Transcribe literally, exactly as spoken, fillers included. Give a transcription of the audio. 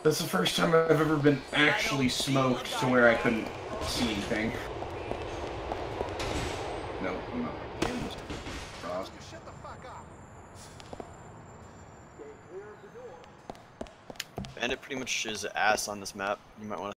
That's the first time I've ever been actually smoked to where I couldn't see anything. No, I'm not. Bandit pretty much is ass on this map. You might want to